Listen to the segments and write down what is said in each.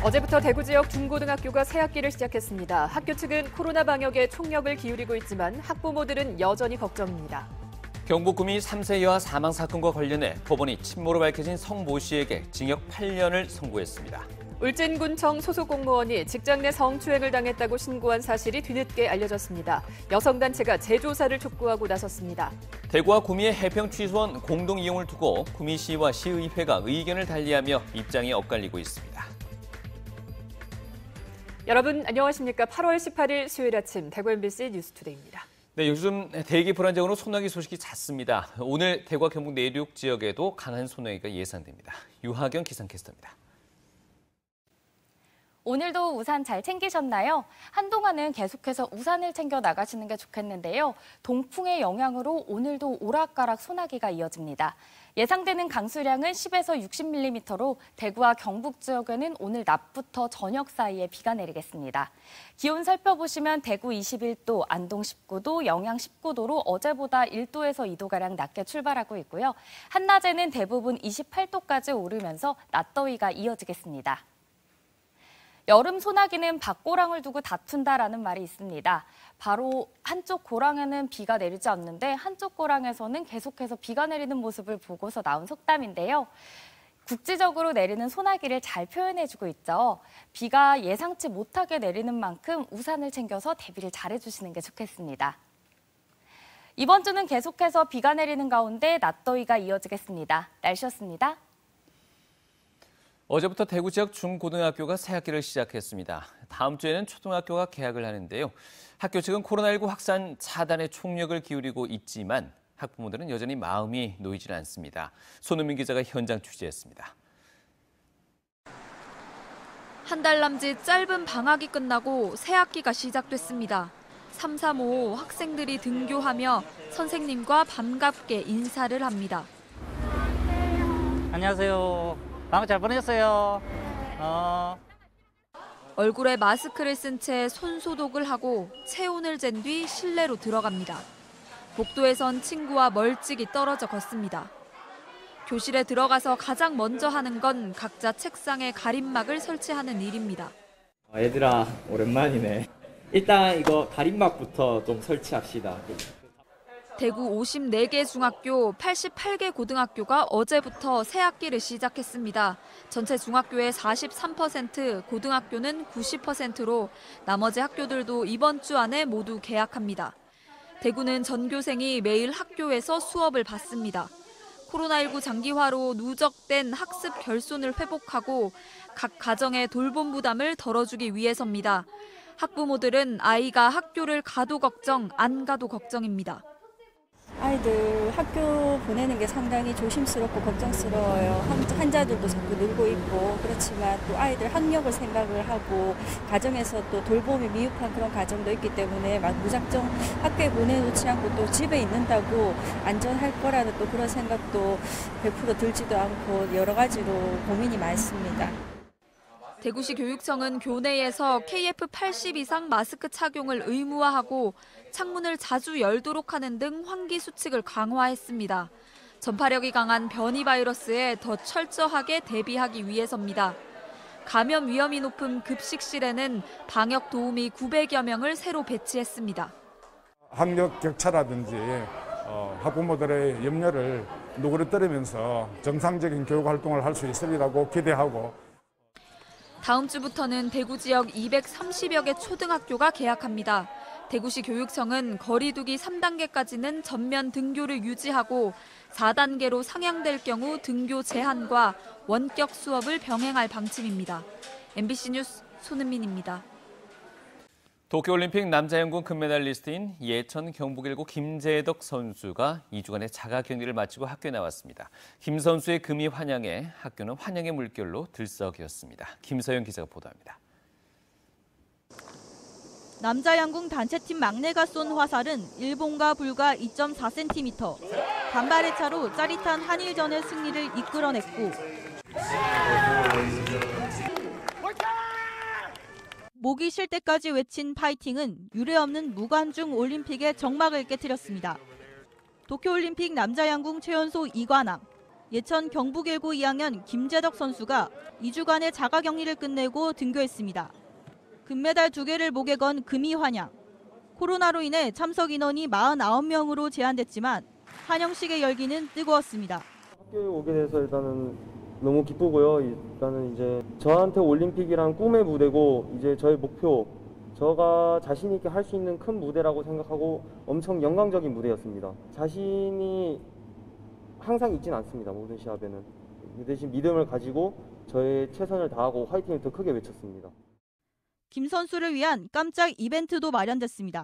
어제부터 대구 지역 중고등학교가 새학기를 시작했습니다. 학교 측은 코로나 방역에 총력을 기울이고 있지만 학부모들은 여전히 걱정입니다. 경북 구미 3세 여아 사망 사건과 관련해 법원이 친모로 밝혀진 성 모 씨에게 징역 8년을 선고했습니다. 울진군청 소속 공무원이 직장 내 성추행을 당했다고 신고한 사실이 뒤늦게 알려졌습니다. 여성단체가 재조사를 촉구하고 나섰습니다. 대구와 구미의 해평 취소원 공동 이용을 두고 구미시와 시의회가 의견을 달리하며 입장이 엇갈리고 있습니다. 여러분 안녕하십니까? 8월 18일 수요일 아침 대구 MBC 뉴스투데이입니다. 네, 요즘 대기 불안정으로 소나기 소식이 잦습니다. 오늘 대구와 경북 내륙 지역에도 강한 소나기가 예상됩니다. 유하경 기상캐스터입니다. 오늘도 우산 잘 챙기셨나요? 한동안은 계속해서 우산을 챙겨 나가시는 게 좋겠는데요. 동풍의 영향으로 오늘도 오락가락 소나기가 이어집니다. 예상되는 강수량은 10에서 60mm로 대구와 경북 지역에는 오늘 낮부터 저녁 사이에 비가 내리겠습니다. 기온 살펴보시면 대구 21도, 안동 19도, 영양 19도로 어제보다 1도에서 2도가량 낮게 출발하고 있고요. 한낮에는 대부분 28도까지 오르면서 낮더위가 이어지겠습니다. 여름 소나기는 밭고랑을 두고 다툰다라는 말이 있습니다. 바로 한쪽 고랑에는 비가 내리지 않는데 한쪽 고랑에서는 계속해서 비가 내리는 모습을 보고서 나온 속담인데요. 국지적으로 내리는 소나기를 잘 표현해주고 있죠. 비가 예상치 못하게 내리는 만큼 우산을 챙겨서 대비를 잘해주시는 게 좋겠습니다. 이번 주는 계속해서 비가 내리는 가운데 낮더위가 이어지겠습니다. 날씨였습니다. 어제부터 대구 지역 중고등학교가 새학기를 시작했습니다. 다음 주에는 초등학교가 개학을 하는데요. 학교 측은 코로나19 확산 차단에 총력을 기울이고 있지만 학부모들은 여전히 마음이 놓이질 않습니다. 손은민 기자가 현장 취재했습니다. 한 달 남짓 짧은 방학이 끝나고 새학기가 시작됐습니다. 3, 4, 5 학생들이 등교하며 선생님과 반갑게 인사를 합니다. 안녕하세요. 방학 잘 보내셨어요? 얼굴에 마스크를 쓴 채 손 소독을 하고 체온을 잰 뒤 실내로 들어갑니다. 복도에선 친구와 멀찍이 떨어져 걷습니다. 교실에 들어가서 가장 먼저 하는 건 각자 책상에 가림막을 설치하는 일입니다. 얘들아, 오랜만이네. 일단 이거 가림막부터 좀 설치합시다. 대구 54개 중학교, 88개 고등학교가 어제부터 새학기를 시작했습니다. 전체 중학교의 43%, 고등학교는 90%로 나머지 학교들도 이번 주 안에 모두 개학합니다. 대구는 전교생이 매일 학교에서 수업을 받습니다. 코로나19 장기화로 누적된 학습 결손을 회복하고 각 가정의 돌봄 부담을 덜어주기 위해서입니다. 학부모들은 아이가 학교를 가도 걱정, 안 가도 걱정입니다. 아이들 학교 보내는 게 상당히 조심스럽고 걱정스러워요. 환자들도 자꾸 늘고 있고 그렇지만 또 아이들 학력을 생각을 하고 가정에서 또 돌봄이 미흡한 그런 가정도 있기 때문에 막 무작정 학교에 보내놓지 않고 또 집에 있는다고 안전할 거라는 또 그런 생각도 100% 들지도 않고 여러 가지로 고민이 많습니다. 대구시 교육청은 교내에서 KF80 이상 마스크 착용을 의무화하고 창문을 자주 열도록 하는 등 환기 수칙을 강화했습니다. 전파력이 강한 변이 바이러스에 더 철저하게 대비하기 위해서입니다. 감염 위험이 높은 급식실에는 방역 도우미 900여 명을 새로 배치했습니다. 학력 격차라든지 학부모들의 염려를 누그러뜨리면서 정상적인 교육 활동을 할 수 있으리라고 기대하고 다음 주부터는 대구 지역 230여 개 초등학교가 개학합니다. 대구시 교육청은 거리 두기 3단계까지는 전면 등교를 유지하고 4단계로 상향될 경우 등교 제한과 원격 수업을 병행할 방침입니다. MBC 뉴스 손은민입니다. 도쿄올림픽 남자연구 금메달리스트인 예천 경북일고 김재덕 선수가 2주간의 자가 격리를 마치고 학교에 나왔습니다. 김 선수의 금이 환영에 학교는 환영의 물결로 들썩였습니다. 김서영 기자가 보도합니다. 남자 양궁 단체팀 막내가 쏜 화살은 일본과 불과 2.4cm. 간발의 차로 짜릿한 한일전의 승리를 이끌어냈고 목이 쉴 때까지 외친 파이팅은 유례없는 무관중 올림픽의 정막을 깨뜨렸습니다. 도쿄올림픽 남자 양궁 최연소 이관왕, 예천 경북일고 2학년 김재덕 선수가 2주간의 자가격리를 끝내고 등교했습니다. 금메달 2개를 목에 건 금이 환영. 코로나로 인해 참석 인원이 49명으로 제한됐지만 환영식의 열기는 뜨거웠습니다. 학교에 오게 돼서 일단은 너무 기쁘고요. 일단은 이제 저한테 올림픽이란 꿈의 무대고 이제 저의 목표, 저가 자신 있게 할 수 있는 큰 무대라고 생각하고 엄청 영광적인 무대였습니다. 자신이 항상 있진 않습니다. 모든 시합에는. 그 대신 믿음을 가지고 저의 최선을 다하고 화이팅을 더 크게 외쳤습니다. 김 선수를 위한 깜짝 이벤트도 마련됐습니다.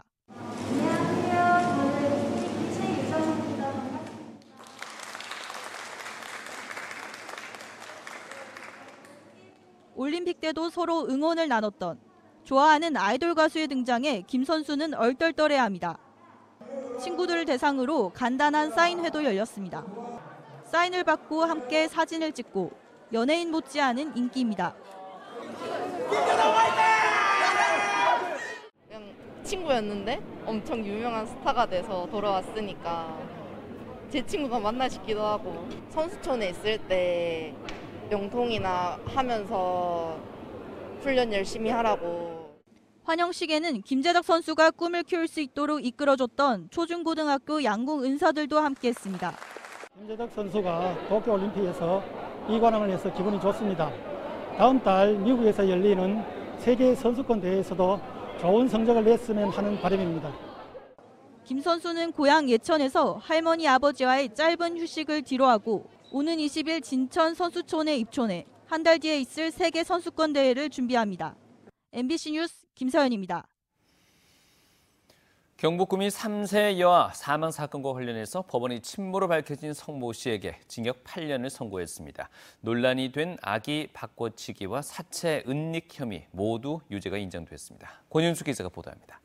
올림픽 때도 서로 응원을 나눴던 좋아하는 아이돌 가수의 등장에 김 선수는 얼떨떨해합니다. 친구들을 대상으로 간단한 사인회도 열렸습니다. 사인을 받고 함께 사진을 찍고 연예인 못지않은 인기입니다. 친구였는데 엄청 유명한 스타가 돼서 돌아왔으니까 제 친구가 만나 싶기도 하고 선수촌에 있을 때 명통이나 하면서 훈련 열심히 하라고. 환영식에는 김재덕 선수가 꿈을 키울 수 있도록 이끌어줬던 초중고등학교 양궁 은사들도 함께했습니다. 김재덕 선수가 도쿄올림픽에서 2관왕을 해서 기분이 좋습니다. 다음 달 미국에서 열리는 세계 선수권 대회에서도 좋은 성적을 냈으면 하는 바람입니다. 김 선수는 고향 예천에서 할머니 아버지와의 짧은 휴식을 뒤로하고 오는 20일 진천 선수촌에 입촌해 한 달 뒤에 있을 세계 선수권 대회를 준비합니다. MBC 뉴스 김서연입니다. 경북구미 3세 여아 사망 사건과 관련해서 법원이 친모로 밝혀진 성모 씨에게 징역 8년을 선고했습니다. 논란이 된 아기 바꿔치기와 사체 은닉 혐의 모두 유죄가 인정됐습니다. 권윤수 기자가 보도합니다.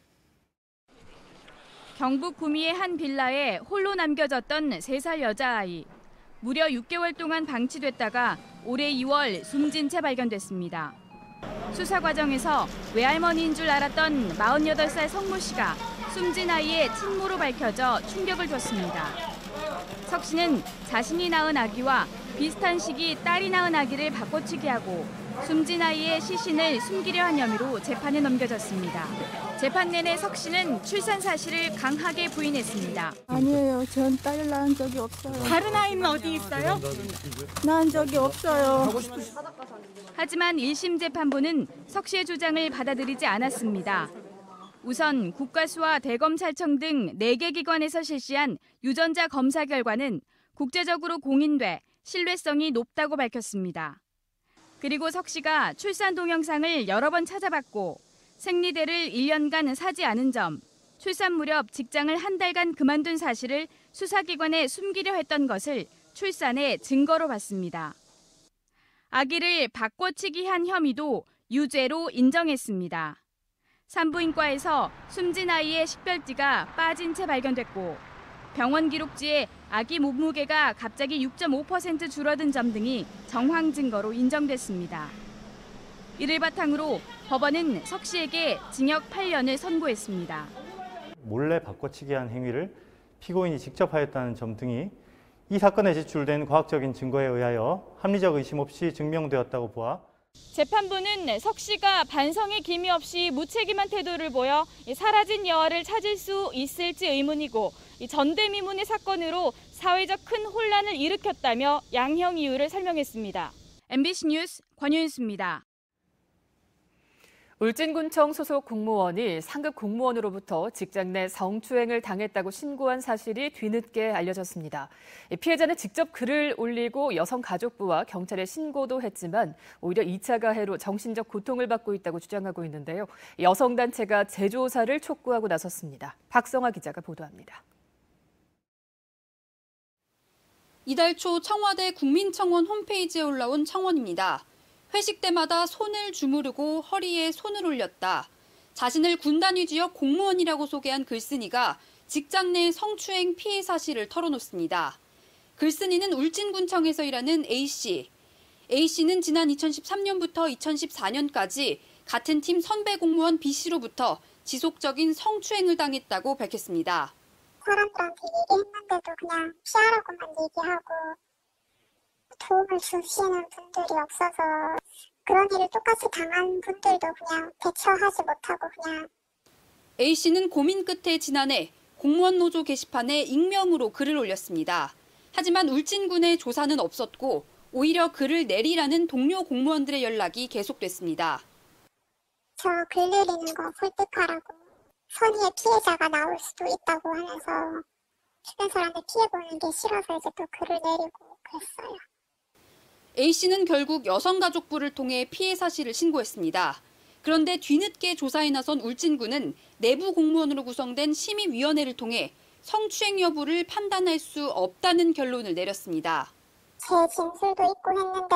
경북 구미의 한 빌라에 홀로 남겨졌던 3살 여자아이. 무려 6개월 동안 방치됐다가 올해 2월 숨진 채 발견됐습니다. 수사 과정에서 외할머니인 줄 알았던 48살 성모 씨가 숨진 아이의 친모로 밝혀져 충격을 줬습니다. 석 씨는 자신이 낳은 아기와 비슷한 시기 딸이 낳은 아기를 바꿔치기하고 숨진 아이의 시신을 숨기려 한 혐의로 재판에 넘겨졌습니다. 재판 내내 석 씨는 출산 사실을 강하게 부인했습니다. 아니에요. 전 딸을 낳은 적이 없어요. 다른 아이는 어디 있어요? 낳은 적이 없어요. 하지만 1심 재판부는 석 씨의 주장을 받아들이지 않았습니다. 우선 국가수와 대검찰청 등 4개 기관에서 실시한 유전자 검사 결과는 국제적으로 공인돼 신뢰성이 높다고 밝혔습니다. 그리고 석 씨가 출산 동영상을 여러 번 찾아봤고 생리대를 1년간 사지 않은 점, 출산 무렵 직장을 한 달간 그만둔 사실을 수사기관에 숨기려 했던 것을 출산의 증거로 봤습니다. 아기를 바꿔치기 한 혐의도 유죄로 인정했습니다. 산부인과에서 숨진 아이의 식별지가 빠진 채 발견됐고 병원 기록지에 아기 몸무게가 갑자기 6.5% 줄어든 점 등이 정황 증거로 인정됐습니다. 이를 바탕으로 법원은 석 씨에게 징역 8년을 선고했습니다. 몰래 바꿔치기한 행위를 피고인이 직접 하였다는 점 등이 이 사건에 제출된 과학적인 증거에 의하여 합리적 의심 없이 증명되었다고 보아 재판부는 석 씨가 반성의 기미 없이 무책임한 태도를 보여 사라진 여아를 찾을 수 있을지 의문이고 전대미문의 사건으로 사회적 큰 혼란을 일으켰다며 양형 이유를 설명했습니다. MBC 뉴스 권윤수입니다. 울진군청 소속 공무원이 상급 공무원으로부터 직장 내 성추행을 당했다고 신고한 사실이 뒤늦게 알려졌습니다. 피해자는 직접 글을 올리고 여성가족부와 경찰에 신고도 했지만 오히려 2차 가해로 정신적 고통을 받고 있다고 주장하고 있는데요. 여성단체가 재조사를 촉구하고 나섰습니다. 박성아 기자가 보도합니다. 이달 초 청와대 국민청원 홈페이지에 올라온 청원입니다. 회식 때마다 손을 주무르고 허리에 손을 올렸다. 자신을 군단위 지역 공무원이라고 소개한 글쓴이가 직장 내 성추행 피해 사실을 털어놓습니다. 글쓴이는 울진군청에서 일하는 A씨. A씨는 지난 2013년부터 2014년까지 같은 팀 선배 공무원 B씨로부터 지속적인 성추행을 당했다고 밝혔습니다. 사람들한테 얘기했는데도 그냥 피하라고만 얘기하고 도움을 주시는 분들이 없어서 그런 일을 똑같이 당한 분들도 그냥 대처하지 못하고 그냥. A씨는 고민 끝에 지난해 공무원 노조 게시판에 익명으로 글을 올렸습니다. 하지만 울진군의 조사는 없었고 오히려 글을 내리라는 동료 공무원들의 연락이 계속됐습니다. 저 글 내리는 거 설득하라고, 선의의 피해자가 나올 수도 있다고 하면서 주변 사람들 피해보는 게 싫어서 이제 또 글을 내리고 그랬어요. A씨는 결국 여성가족부를 통해 피해 사실을 신고했습니다. 그런데 뒤늦게 조사에 나선 울진군은 내부 공무원으로 구성된 심의위원회를 통해 성추행 여부를 판단할 수 없다는 결론을 내렸습니다. 제 진술도 있고 했는데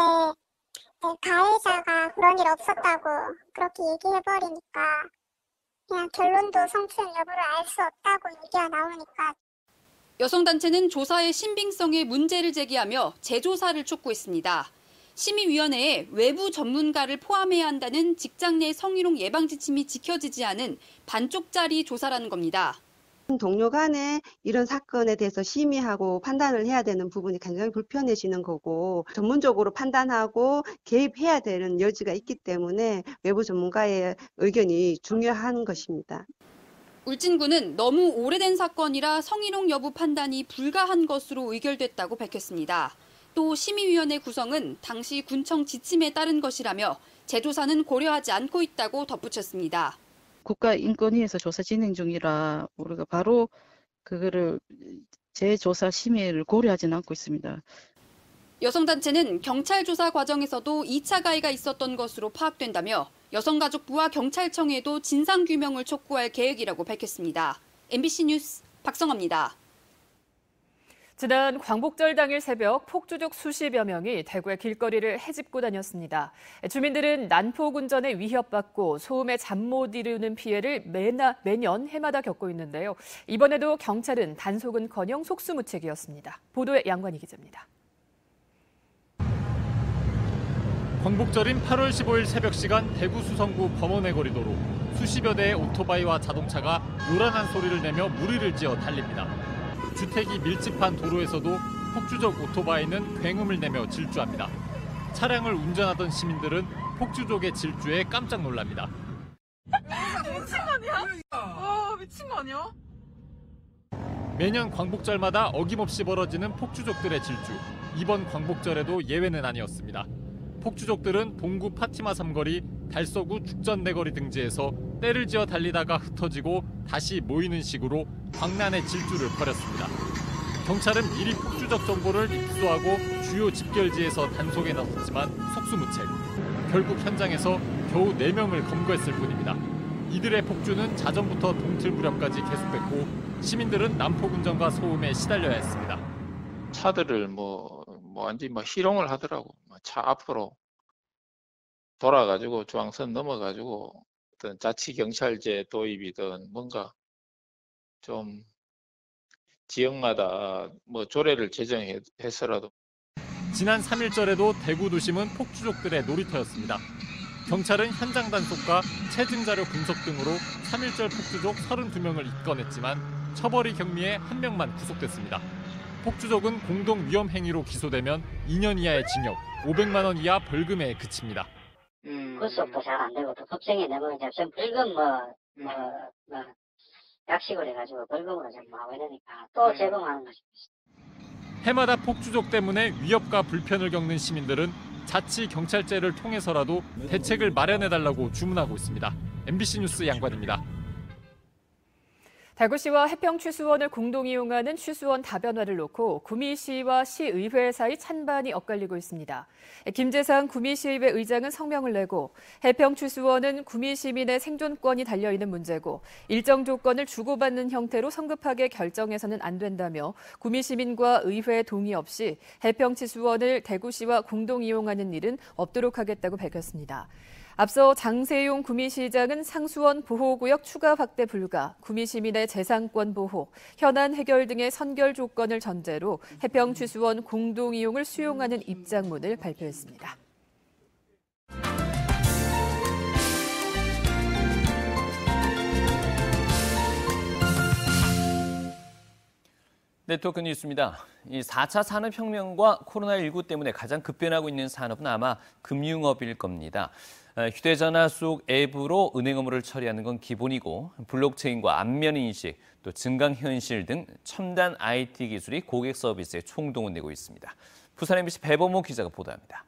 가해자가 그런 일 없었다고 그렇게 얘기해버리니까 그냥 결론도 성추행 여부를 알 수 없다고 얘기가 나오니까. 여성단체는 조사의 신빙성에 문제를 제기하며 재조사를 촉구했습니다. 심의위원회에 외부 전문가를 포함해야 한다는 직장 내 성희롱 예방 지침이 지켜지지 않은 반쪽짜리 조사라는 겁니다. 동료 간에 이런 사건에 대해서 심의하고 판단을 해야 되는 부분이 굉장히 불편해지는 거고, 전문적으로 판단하고 개입해야 되는 여지가 있기 때문에 외부 전문가의 의견이 중요한 것입니다. 울진군은 너무 오래된 사건이라 성희롱 여부 판단이 불가한 것으로 의결됐다고 밝혔습니다. 또 심의위원회 구성은 당시 군청 지침에 따른 것이라며 재조사는 고려하지 않고 있다고 덧붙였습니다. 국가인권위에서 조사 진행 중이라 우리가 바로 그거를 재조사 심의를 고려하지는 않고 있습니다. 여성단체는 경찰 조사 과정에서도 2차 가해가 있었던 것으로 파악된다며 여성가족부와 경찰청에도 진상규명을 촉구할 계획이라고 밝혔습니다. MBC 뉴스 박성아입니다. 지난 광복절 당일 새벽 폭주족 수십여 명이 대구의 길거리를 헤집고 다녔습니다. 주민들은 난폭 운전에 위협받고 소음에 잠 못 이루는 피해를 매년 해마다 겪고 있는데요. 이번에도 경찰은 단속은커녕 속수무책이었습니다. 보도에 양관희 기자입니다. 광복절인 8월 15일 새벽 시간 대구 수성구 범원의 거리도로 수십여 대의 오토바이와 자동차가 요란한 소리를 내며 무리를 지어 달립니다. 주택이 밀집한 도로에서도 폭주족 오토바이는 굉음을 내며 질주합니다. 차량을 운전하던 시민들은 폭주족의 질주에 깜짝 놀랍니다. 미친 거 아니야? 미친 거 아니야? 매년 광복절마다 어김없이 벌어지는 폭주족들의 질주. 이번 광복절에도 예외는 아니었습니다. 폭주족들은 동구 파티마 삼거리, 달서구 죽전내거리 등지에서 때를 지어 달리다가 흩어지고 다시 모이는 식으로 광란의 질주를 벌였습니다. 경찰은 미리 폭주적 정보를 입수하고 주요 집결지에서 단속에 나섰지만 속수무책. 결국 현장에서 겨우 4명을 검거했을 뿐입니다. 이들의 폭주는 자정부터 동틀 무렵까지 계속됐고 시민들은 난폭 운전과 소음에 시달려야 했습니다. 차들을 완전히 희롱을 하더라고. 차 앞으로 돌아가지고 중앙선 넘어가지고 어떤 자치경찰제 도입이든 뭔가 좀 지역마다 조례를 제정해서라도. 지난 3일절에도 대구 도심은 폭주족들의 놀이터였습니다. 경찰은 현장 단속과 체증 자료 분석 등으로 3일절 폭주족 32명을 입건했지만 처벌이 경미해 1명만 구속됐습니다. 폭주족은 공동 위험 행위로 기소되면 2년 이하의 징역, 500만 원 이하 벌금에 그칩니다. 구속도 잘 안 되고 또 법정에 내면 이제 좀 벌금 약식을 해가지고 벌금으로 좀 하고 이러니까 또 제공하는 것이 있습니다. 해마다 폭주족 때문에 위협과 불편을 겪는 시민들은 자치 경찰제를 통해서라도 대책을 마련해달라고 주문하고 있습니다. MBC 뉴스 양관입니다. 대구시와 해평취수원을 공동 이용하는 취수원 다변화를 놓고 구미시와 시의회 사이 찬반이 엇갈리고 있습니다. 김재상 구미시의회 의장은 성명을 내고 해평취수원은 구미 시민의 생존권이 달려있는 문제고 일정 조건을 주고받는 형태로 성급하게 결정해서는 안 된다며 구미 시민과 의회의 동의 없이 해평취수원을 대구시와 공동 이용하는 일은 없도록 하겠다고 밝혔습니다. 앞서 장세용 구미시장은 상수원 보호구역 추가 확대 불가, 구미 시민의 재산권 보호, 현안 해결 등의 선결 조건을 전제로 해평취수원 공동 이용을 수용하는 입장문을 발표했습니다. 네트워크 뉴스입니다. 이 4차 산업혁명과 코로나19 때문에 가장 급변하고 있는 산업은 아마 금융업일 겁니다. 휴대전화 속 앱으로 은행 업무를 처리하는 건 기본이고 블록체인과 안면인식, 또 증강현실 등 첨단 IT 기술이 고객 서비스에 총동원 되고 있습니다. 부산 MBC 배범호 기자가 보도합니다.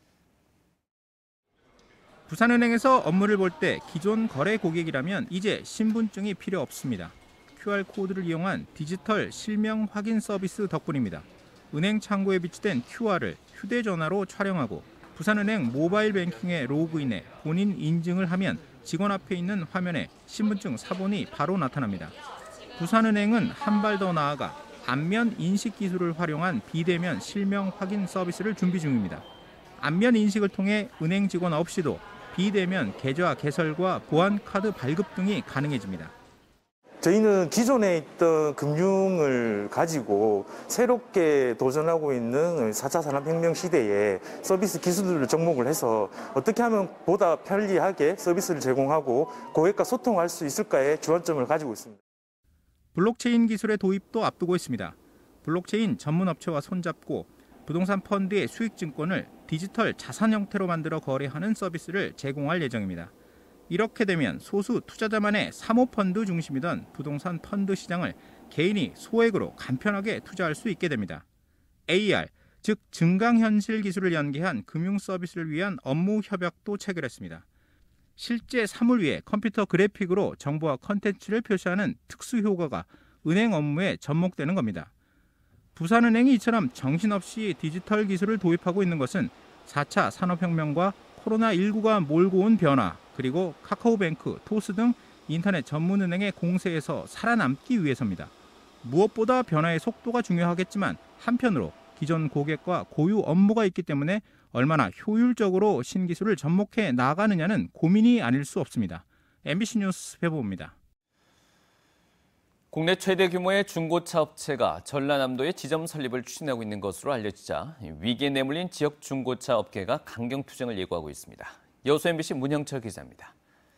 부산은행에서 업무를 볼 때 기존 거래 고객이라면 이제 신분증이 필요 없습니다. QR코드를 이용한 디지털 실명 확인 서비스 덕분입니다. 은행 창구에 비치된 QR을 휴대전화로 촬영하고 부산은행 모바일 뱅킹에 로그인해 본인 인증을 하면 직원 앞에 있는 화면에 신분증 사본이 바로 나타납니다. 부산은행은 한 발 더 나아가 안면 인식 기술을 활용한 비대면 실명 확인 서비스를 준비 중입니다. 안면 인식을 통해 은행 직원 없이도 비대면 계좌 개설과 보안 카드 발급 등이 가능해집니다. 저희는 기존에 있던 금융을 가지고 새롭게 도전하고 있는 4차 산업혁명 시대에 서비스 기술들을 접목을 해서 어떻게 하면 보다 편리하게 서비스를 제공하고 고객과 소통할 수 있을까에 주안점을 가지고 있습니다. 블록체인 기술의 도입도 앞두고 있습니다. 블록체인 전문 업체와 손잡고 부동산 펀드의 수익 증권을 디지털 자산 형태로 만들어 거래하는 서비스를 제공할 예정입니다. 이렇게 되면 소수 투자자만의 사모펀드 중심이던 부동산 펀드 시장을 개인이 소액으로 간편하게 투자할 수 있게 됩니다. AR, 즉 증강현실 기술을 연계한 금융 서비스를 위한 업무 협약도 체결했습니다. 실제 사물 위에 컴퓨터 그래픽으로 정보와 컨텐츠를 표시하는 특수 효과가 은행 업무에 접목되는 겁니다. 부산은행이 이처럼 정신없이 디지털 기술을 도입하고 있는 것은 4차 산업혁명과 코로나19가 몰고 온 변화, 그리고 카카오뱅크, 토스 등 인터넷 전문은행의 공세에서 살아남기 위해서입니다. 무엇보다 변화의 속도가 중요하겠지만 한편으로 기존 고객과 고유 업무가 있기 때문에 얼마나 효율적으로 신기술을 접목해 나가느냐는 고민이 아닐 수 없습니다. MBC 뉴스 배보입니다. 국내 최대 규모의 중고차 업체가 전라남도에 지점 설립을 추진하고 있는 것으로 알려지자 위기에 내몰린 지역 중고차 업계가 강경 투쟁을 예고하고 있습니다. 여수 MBC 문형철 기자입니다.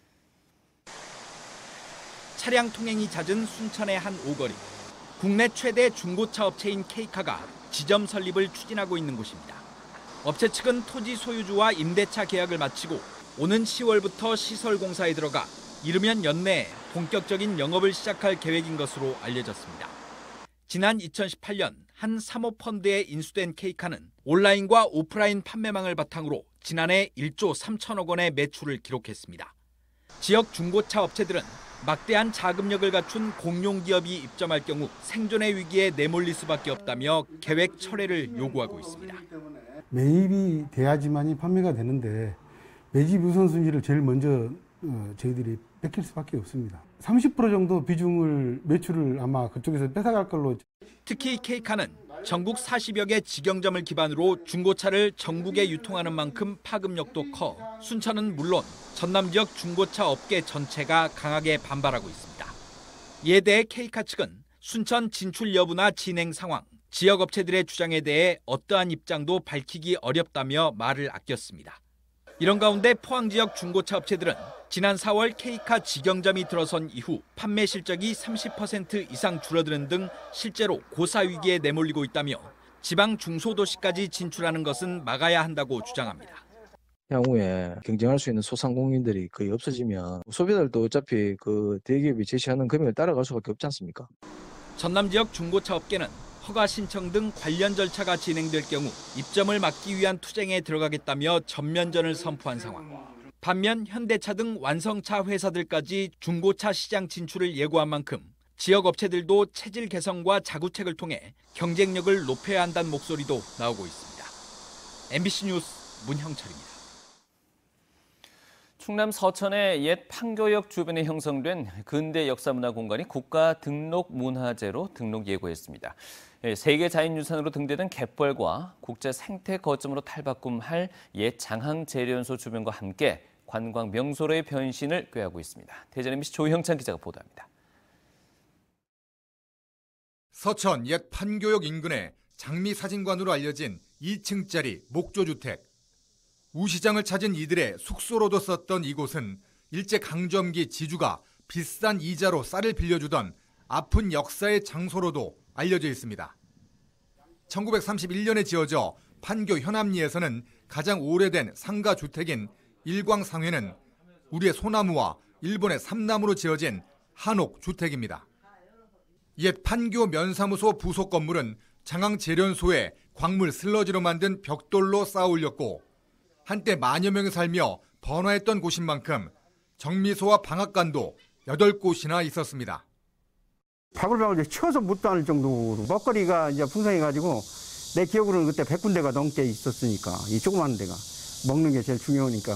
차량 통행이 잦은 순천의 한 오거리. 국내 최대 중고차 업체인 K카가 지점 설립을 추진하고 있는 곳입니다. 업체 측은 토지 소유주와 임대차 계약을 마치고 오는 10월부터 시설 공사에 들어가 이르면 연내에 본격적인 영업을 시작할 계획인 것으로 알려졌습니다. 지난 2018년 한 사모펀드에 인수된 K카는 온라인과 오프라인 판매망을 바탕으로 지난해 1조 3천억 원의 매출을 기록했습니다. 지역 중고차 업체들은 막대한 자금력을 갖춘 공룡기업이 입점할 경우 생존의 위기에 내몰릴 수밖에 없다며 계획 철회를 요구하고 있습니다. 매입이 돼야지만이 판매가 되는데 매집 우선순위를 제일 먼저 저희들이 뺏길 수밖에 없습니다. 30% 정도 비중을 매출을 아마 그쪽에서 뺏어갈 걸로. 특히 K카는 전국 40여 개 직영점을 기반으로 중고차를 전국에 유통하는 만큼 파급력도 커 순천은 물론 전남 지역 중고차 업계 전체가 강하게 반발하고 있습니다. 이에 대해 K카 측은 순천 진출 여부나 진행 상황, 지역 업체들의 주장에 대해 어떠한 입장도 밝히기 어렵다며 말을 아꼈습니다. 이런 가운데 포항 지역 중고차 업체들은 지난 4월 K카 직영점이 들어선 이후 판매 실적이 30% 이상 줄어드는 등 실제로 고사 위기에 내몰리고 있다며 지방 중소도시까지 진출하는 것은 막아야 한다고 주장합니다. 향후에 경쟁할 수 있는 소상공인들이 거의 없어지면 소비자들도 어차피 그 대기업이 제시하는 금액을 따라갈 수밖에 없지 않습니까? 전남 지역 중고차 업계는 허가 신청 등 관련 절차가 진행될 경우 입점을 막기 위한 투쟁에 들어가겠다며 전면전을 선포한 상황. 반면 현대차 등 완성차 회사들까지 중고차 시장 진출을 예고한 만큼 지역 업체들도 체질 개선과 자구책을 통해 경쟁력을 높여야 한다는 목소리도 나오고 있습니다. MBC 뉴스 문형철입니다. 충남 서천의 옛 판교역 주변에 형성된 근대 역사문화 공간이 국가 등록 문화재로 등록 예고했습니다. 세계 자연유산으로 등재된 갯벌과 국제 생태 거점으로 탈바꿈할 옛 장항제련소 주변과 함께 관광 명소로의 변신을 꾀하고 있습니다. 대전 MBC 조형찬 기자가 보도합니다. 서천 옛 판교역 인근에 장미사진관으로 알려진 2층짜리 목조주택. 우시장을 찾은 이들의 숙소로도 썼던 이곳은 일제강점기 지주가 비싼 이자로 쌀을 빌려주던 아픈 역사의 장소로도 알려져 있습니다. 1931년에 지어져 판교 현암리에서는 가장 오래된 상가 주택인 일광상회는 우리의 소나무와 일본의 삼나무로 지어진 한옥 주택입니다. 옛 판교 면사무소 부속 건물은 장항제련소에 광물 슬러지로 만든 벽돌로 쌓아 올렸고 한때 만여 명이 살며 번화했던 곳인 만큼 정미소와 방앗간도 8곳이나 있었습니다. 바글바글 치워서 못 다닐 정도로 먹거리가 이제 풍성해가지고 내 기억으로는 그때 100군데가 넘게 있었으니까 이 조그만 데가 먹는 게 제일 중요하니까.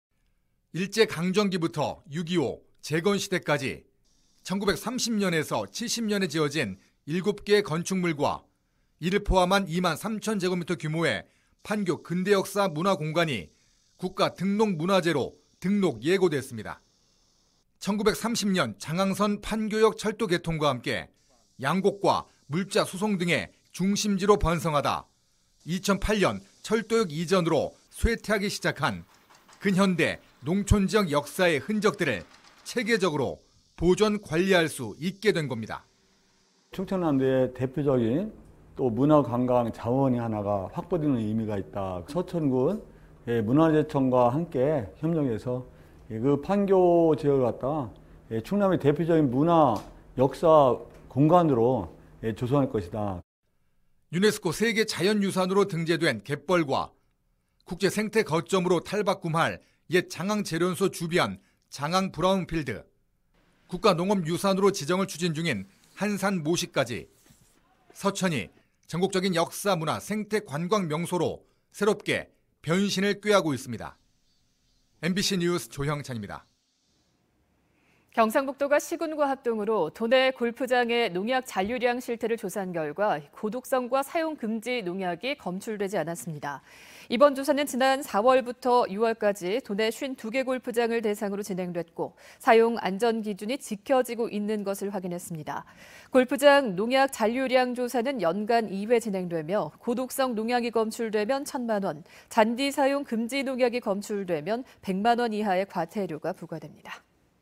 일제강점기부터 6.25 재건시대까지 1930년에서 70년에 지어진 7개의 건축물과 이를 포함한 2만 3천 제곱미터 규모의 판교 근대역사 문화공간이 국가 등록문화재로 등록 예고됐습니다. 1930년 장항선 판교역 철도 개통과 함께 양곡과 물자 수송 등의 중심지로 번성하다 2008년 철도역 이전으로 쇠퇴하기 시작한 근현대 농촌지역 역사의 흔적들을 체계적으로 보존 관리할 수 있게 된 겁니다. 충청남도의 대표적인 또 문화관광 자원이 하나가 확보되는 의미가 있다. 서천군 문화재청과 함께 협력해서 그 판교 지역을 갖다가 충남의 대표적인 문화 역사 공간으로 조성할 것이다. 유네스코 세계 자연유산으로 등재된 갯벌과 국제 생태 거점으로 탈바꿈할 옛 장항제련소 주변 장항 브라운필드, 국가농업유산으로 지정을 추진 중인 한산 모시까지 서천이 전국적인 역사, 문화, 생태 관광 명소로 새롭게 변신을 꾀하고 있습니다. MBC 뉴스 조형찬입니다. 경상북도가 시군과 합동으로 도내 골프장의 농약 잔류량 실태를 조사한 결과 고독성과 사용 금지 농약이 검출되지 않았습니다. 이번 조사는 지난 4월부터 6월까지 도내 52개 골프장을 대상으로 진행됐고 사용 안전 기준이 지켜지고 있는 것을 확인했습니다. 골프장 농약 잔류량 조사는 연간 2회 진행되며 고독성 농약이 검출되면 1,000만 원, 잔디 사용 금지 농약이 검출되면 100만 원 이하의 과태료가 부과됩니다.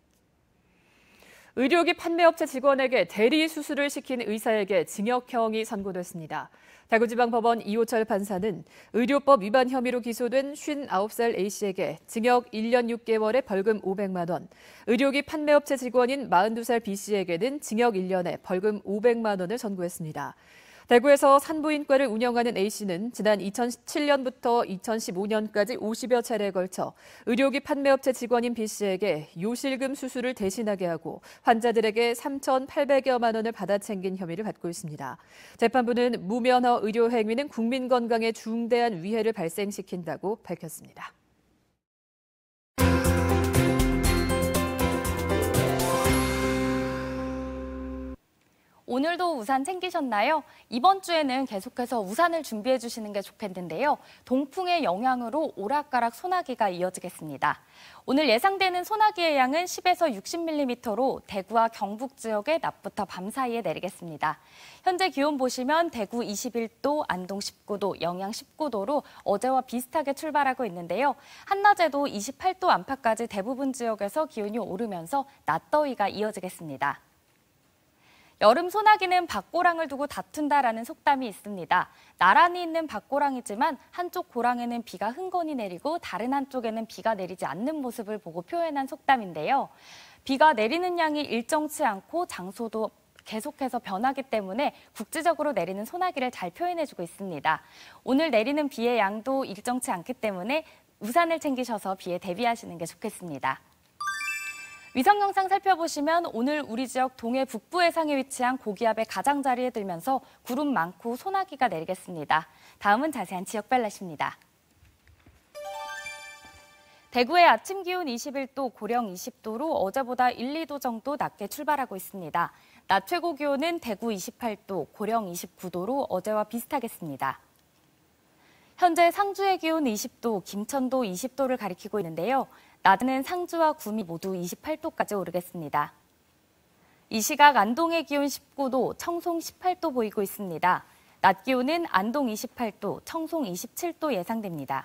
의료기 판매업체 직원에게 대리 수술을 시킨 의사에게 징역형이 선고됐습니다. 대구지방법원 이호철 판사는 의료법 위반 혐의로 기소된 59살 A씨에게 징역 1년 6개월에 벌금 500만 원, 의료기 판매업체 직원인 42살 B씨에게는 징역 1년에 벌금 500만 원을 선고했습니다. 대구에서 산부인과를 운영하는 A씨는 지난 2017년부터 2015년까지 50여 차례에 걸쳐 의료기 판매업체 직원인 B씨에게 요실금 수술을 대신하게 하고 환자들에게 3,800여만 원을 받아 챙긴 혐의를 받고 있습니다. 재판부는 무면허 의료 행위는 국민 건강에 중대한 위해를 발생시킨다고 밝혔습니다. 오늘도 우산 챙기셨나요? 이번 주에는 계속해서 우산을 준비해 주시는 게 좋겠는데요. 동풍의 영향으로 오락가락 소나기가 이어지겠습니다. 오늘 예상되는 소나기의 양은 10에서 60mm로 대구와 경북 지역에 낮부터 밤 사이에 내리겠습니다. 현재 기온 보시면 대구 21도, 안동 19도, 영양 19도로 어제와 비슷하게 출발하고 있는데요. 한낮에도 28도 안팎까지 대부분 지역에서 기온이 오르면서 낮더위가 이어지겠습니다. 여름 소나기는 밭고랑을 두고 다툰다라는 속담이 있습니다. 나란히 있는 밭고랑이지만 한쪽 고랑에는 비가 흥건히 내리고 다른 한쪽에는 비가 내리지 않는 모습을 보고 표현한 속담인데요. 비가 내리는 양이 일정치 않고 장소도 계속해서 변하기 때문에 국지적으로 내리는 소나기를 잘 표현해주고 있습니다. 오늘 내리는 비의 양도 일정치 않기 때문에 우산을 챙기셔서 비에 대비하시는 게 좋겠습니다. 위성 영상 살펴보시면 오늘 우리 지역 동해 북부 해상에 위치한 고기압의 가장자리에 들면서 구름 많고 소나기가 내리겠습니다. 다음은 자세한 지역별 날씨입니다. 대구의 아침 기온 21도, 고령 20도로 어제보다 1, 2도 정도 낮게 출발하고 있습니다. 낮 최고 기온은 대구 28도, 고령 29도로 어제와 비슷하겠습니다. 현재 상주의 기온 20도, 김천도 20도를 가리키고 있는데요. 낮에는 상주와 구미 모두 28도까지 오르겠습니다. 이 시각 안동의 기온 19도, 청송 18도 보이고 있습니다. 낮 기온은 안동 28도, 청송 27도 예상됩니다.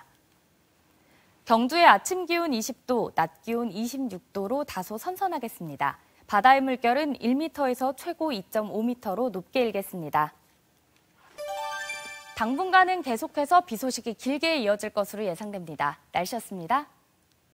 경주의 아침 기온 20도, 낮 기온 26도로 다소 선선하겠습니다. 바다의 물결은 1m에서 최고 2.5m로 높게 일겠습니다. 당분간은 계속해서 비 소식이 길게 이어질 것으로 예상됩니다. 날씨였습니다.